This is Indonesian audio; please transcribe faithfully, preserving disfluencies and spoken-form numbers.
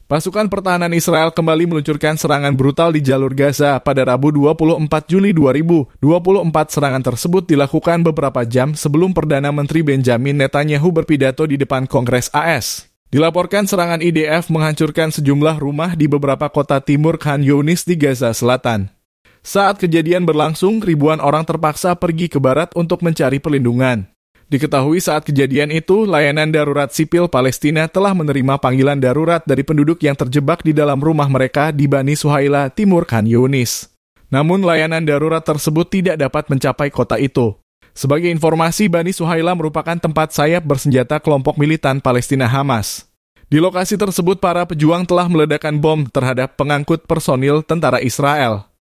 Pasukan pertahanan Israel kembali meluncurkan serangan brutal di jalur Gaza pada Rabu dua puluh empat Juli dua ribu dua puluh empat. Serangan tersebut dilakukan beberapa jam sebelum Perdana Menteri Benjamin Netanyahu berpidato di depan Kongres A S. Dilaporkan serangan I D F menghancurkan sejumlah rumah di beberapa kota timur Khan Younis di Gaza Selatan. Saat kejadian berlangsung, ribuan orang terpaksa pergi ke barat untuk mencari perlindungan. Diketahui saat kejadian itu, layanan darurat sipil Palestina telah menerima panggilan darurat dari penduduk yang terjebak di dalam rumah mereka di Bani Suhaila, timur Khan Younis. Namun layanan darurat tersebut tidak dapat mencapai kota itu. Sebagai informasi, Bani Suhaila merupakan tempat sayap bersenjata kelompok militan Palestina Hamas. Di lokasi tersebut, para pejuang telah meledakkan bom terhadap pengangkut personil tentara Israel.